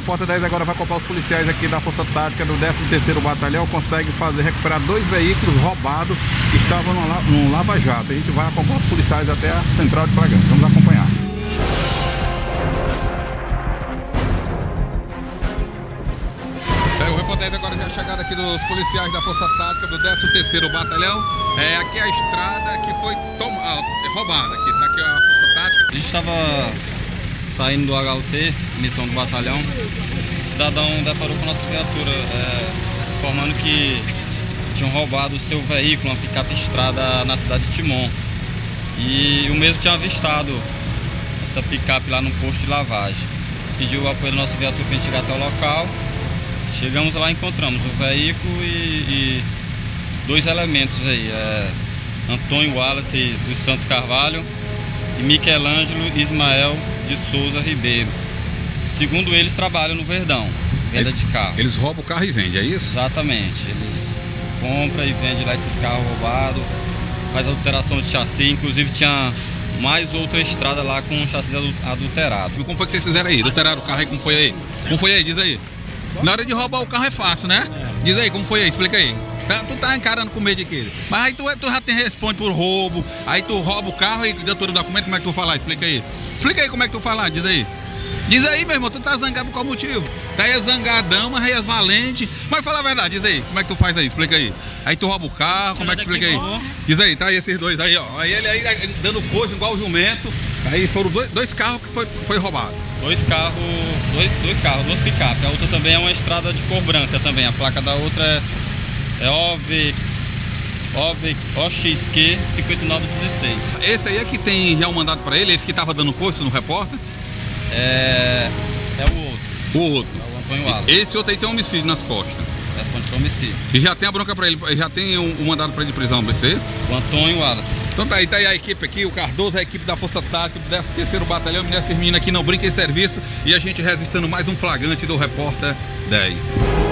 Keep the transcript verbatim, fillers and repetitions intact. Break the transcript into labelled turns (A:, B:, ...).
A: repórter dez agora vai acompanhar os policiais aqui da Força Tática do décimo terceiro Batalhão. Consegue fazer, recuperar dois veículos roubados que estavam no Lava Jato. A gente vai acompanhar os policiais até a central de flagrante. Vamos acompanhar. É, o repórter agora já é chegado aqui dos policiais da Força Tática do décimo terceiro Batalhão. É, aqui é a estrada que foi toma, ah, roubada. Aqui tá aqui a Força Tática.
B: A gente estava saindo do H U T, missão do batalhão. O cidadão deparou com a nossa viatura, é, informando que tinham roubado o seu veículo, uma picape estrada na cidade de Timon. E o mesmo tinha avistado essa picape lá no posto de lavagem. Pediu o apoio da nossa viatura para a gente chegar até o local. Chegamos lá e encontramos o veículo e, e dois elementos aí, é, Antônio Wallace dos Santos Carvalho e Michelangelo Ismael de Souza Ribeiro. Segundo eles, trabalham no Verdão, venda
A: eles,
B: de carro.
A: Eles roubam o carro e vendem, é isso?
B: Exatamente, eles compram e vendem lá esses carros roubados, faz alteração de chassi, inclusive tinha mais outra estrada lá com um chassi adulterado.
A: E como foi que vocês fizeram aí? Adulteraram o carro aí, como foi aí? Como foi aí? Diz aí. Na hora de roubar o carro é fácil, né? Diz aí, como foi aí? Explica aí. Tá, tu tá encarando com medo de quê? Mas aí tu, tu já tem responde por roubo, aí tu rouba o carro e doutor o documento, como é que tu falar? Explica aí. Explica aí como é que tu falar, diz aí. Diz aí, meu irmão, tu tá zangado por qual motivo? Tá aí zangadão, mas aí é valente. Mas fala a verdade, diz aí, como é que tu faz aí? Explica aí. Aí tu rouba o carro, como é que tu explica aí? Diz aí, tá aí esses dois aí, ó. Aí ele aí dando coisa igual o jumento. Aí foram dois, dois carros que foi, foi roubado.
B: Dois carros, dois, dois carros, duas picapes. A outra também é uma estrada de cor branca também. A placa da outra é, é O V, O V, O X Q cinquenta e nove dezesseis.
A: Esse aí é que tem já um mandado pra ele, esse que tava dando coisa no repórter?
B: É, é o outro.
A: O outro.
B: É o Antônio Wallace.
A: Esse outro aí tem um homicídio nas costas.
B: Responde por homicídio.
A: E já tem a bronca pra ele, já tem um, um mandado pra ele de prisão, B C?
B: O Antônio Wallace.
A: Então tá aí, tá aí a equipe aqui, o Cardoso, a equipe da Força Tática do décimo terceiro Batalhão, Minas Firmina aqui não brinca em serviço. E a gente registrando mais um flagrante do Repórter dez.